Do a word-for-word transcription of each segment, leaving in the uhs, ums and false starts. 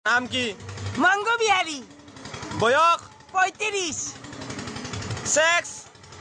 নাম কি? মংগ বিহাৰী। বয়স? পঁয়ত্ৰিশ। সেক্স?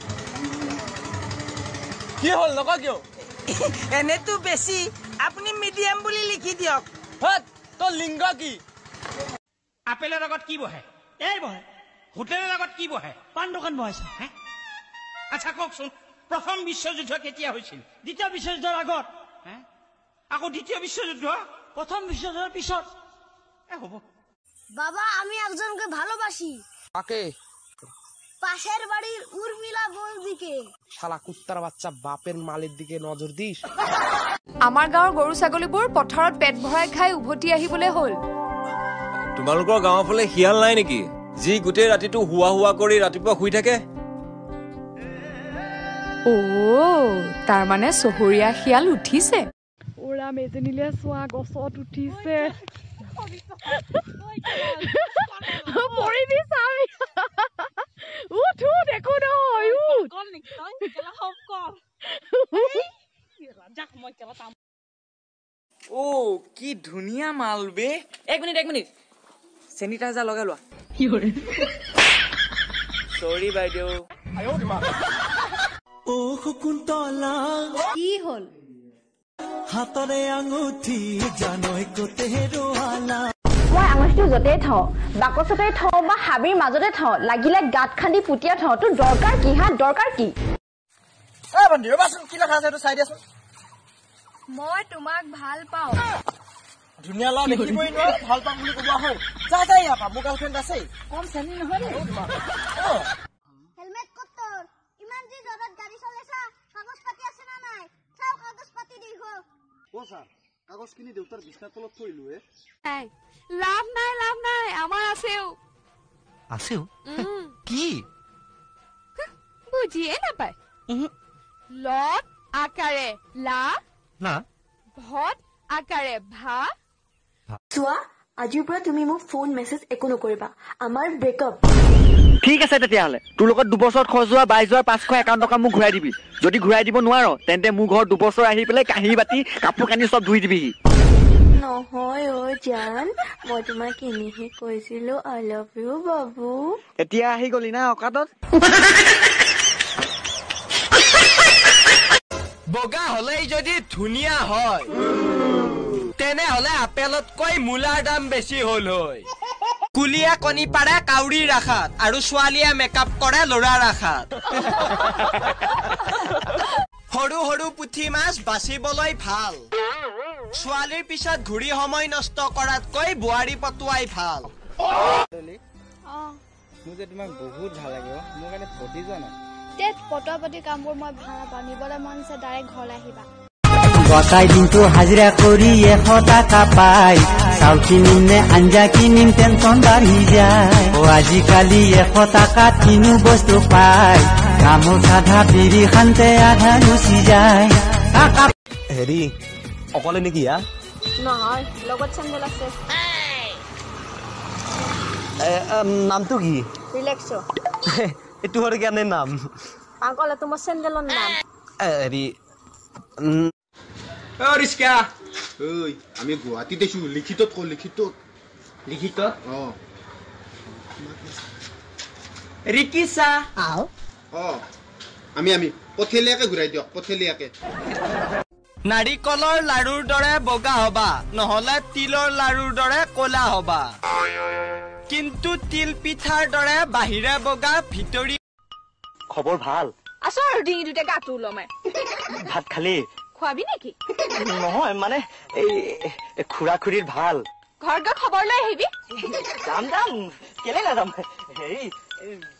কি হল নক কিয়? এনেতো বেছি, আপুনি মিডিয়াম বুলি লিখি দিয়ক। হত তোৰ লিংগ কি? আপেলৰ আগত কি বহে? এই বহে। হোটেলৰ আগত কি বহে? পাণ দোকান বহাইছে। আচ্ছা কওকচোন, প্ৰথম বিশ্বযুদ্ধ কেতিয়া হৈছিল? দ্বিতীয় বিশ্বযুদ্ধৰ আগত। আকৌ দ্বিতীয় বিশ্বযুদ্ধ? প্রথম বিশ্বযুদ্ধের পিছত। হব বাবা, আমি একজনকে ভালোবাসি। কাকে? পাশের বাড়ির উর্মিলা বৌদিকে। শালা কুত্তার বাচ্চা, বাপের মালের দিকে নজর দিস। আমাৰ গাঁৱৰ গৰু ছাগলীবোৰ পথাৰত পেট ভৰাই খাই উভতি আহিবলৈ হ'ল। তোমালোকৰ গাঁৱৰ ফালে শিয়াল নাই নেকি, যি গোটেই ৰাতিটো হুৱা হুৱা কৰি ৰাতিপুৱা শুই থাকে? অ, তাৰ মানে চহৰীয়া শিয়াল উঠিছে। ওৰা মেজনীলে চোৱা গছত উঠিছে। পৰিবি চাবি। উঠ উঠ, একো নহয় উঠ। ও কি ধুনীয়া মাল বে। এক মিনিট এক মিনিট, চেনিটাইজাৰ লগাই লোৱা। চৰি বাইদেউ। ও শকুন্তলা, কি হল? হাতৰে আঙুঠি জানৈ কতে হেৰুৱালা। মই আঙুঠিটো য'তেই থওঁ, বাকচতে থওঁ বা হাবিৰ মাজতে থওঁ, লাগিলে গাঁত খান্দি পুতিয়া থওঁ, তোৰ দৰকাৰ কি? হা দৰকাৰ কি? এ বন্ধু ৰবাচোন, কি লেখা আছে এইটো চাই দিয়াচোন। মই তোমাক ভাল পাওঁ। ধুনীয়া ল'ৰা দেখিবই নোৱাৰো, ভাল পাম বুলি ক'ব আহো। যা যা ইয়াৰ পৰা, মোৰ গাৰ্লফ্ৰেণ্ড আছে। কম চেনি নহয় নে? হেলমেট ক'ত তোৰ? ইমান যে জোৰত গাড়ী চলাইছা, কাগজ পাতি আছে না নাই? চাও কাগজ পাতি দিখ। ও স্যার, কাগজ কিনি দেউতাৰ বিছনাৰ তলত থৈলো এ। নাই লাভ নাই, লাভ নাই, আমাৰ আছেও। আছেও? কি? বুজিয়ে নাপায়। লত আকাৰে লা, না ভত আকাৰে ভা। চোৱা, আজিৰ পৰা তুমি মোক ফোন মেছেজ একো নকৰিবা, আমাৰ ব্ৰেকআপ। ঠিক আছে তেতিয়াহ'লে, তোৰ লগত দুবছৰত খৰচ হোৱা বাইশ হাজাৰ পাঁচশ একাৱন্ন টকা মোক ঘূৰাই দিবি। যদি ঘূৰাই দিব নোৱাৰ, তেন্তে মোৰ ঘৰত দুবছৰ আহি পেলাই কাঁহী বাতি কাপোৰ কানি চব ধুই দিবিহি। নহয় অ জান, মই তোমাক এনেহে কৈছিলো আই লাভ ইউ বাবু। এতিয়া আহি গলি না অকাতত। বগা হলেই যদি ধুনীয়া হয়, তেনেহলে আপেলতকৈ মূলাৰ দাম বেছি হল হয়। কুলিয়ে কণী পাৰে কাউৰীৰ আশাত, আৰু ছোৱালীয়ে মেকআপ কৰে ল'ৰাৰ আশাত। সৰু সৰু পুঠি মাছ বাচিবলৈ ভাল, ছোৱালীৰ পিছত ঘূৰি সময় নষ্ট কৰাতকৈ বোৱাৰী পতুৱাই ভাল। মোৰ যে তোমাক বহুত ভাল লাগে, মোৰ কাৰণে ফটি যোৱা নাই। পটোৱা পতি কামবোৰ মই ভাল নাপাওঁ, নিবলৈ মন আছে ডাইৰেক্ট ঘৰলৈ আহিবা। গতাই দিনটো হাজিৰা কৰি এশ টকা পাই, চাউল কিনিম নে আঞ্জা কিনিম টেনচন বাঢ়ি যায়। অ আজিকালি এশ টকাত কিনো বস্তু পাই, গামোচা ধা বিৰি খান্তে আধা গুচি যায়। হেৰি অকলে নেকি? হা নহয়, লগত চেণ্ডেল আছে। নামটো কি? ৰিলেক্সো। এইটো আৰু কেনে নাম? পাগল, তোমাৰ চেণ্ডেলৰ নাম। হেৰি ৰিস্কা, ঐ আমি গুৱাহাটীত আছো, লিখিতত ক লিখিতত। লিখিতত? অ ৰিকিছা অ আমি আমি পথেলিয়াকে ঘূৰাই দিয়ক, পথেলিয়াকে। নাৰিকলৰ লাৰুৰ দৰে বগা হবা, নহলে তিলৰ লাৰুৰ দৰে কলা হবা, কিন্তু তিল পিঠাৰ দৰে বাহিৰে বগা ভিতৰি। খবৰ ভাল? আছো আৰু ডিঙি দুটা গাটো ওলমাই। ভাত খালি? খোৱাবি নেকি? নহয় মানে এই খুৰা খুৰীৰ ভাল। ঘৰত গৈ খবৰ লৈ আহিবি। যাম যাম, কেলে নাযাম। হেৰি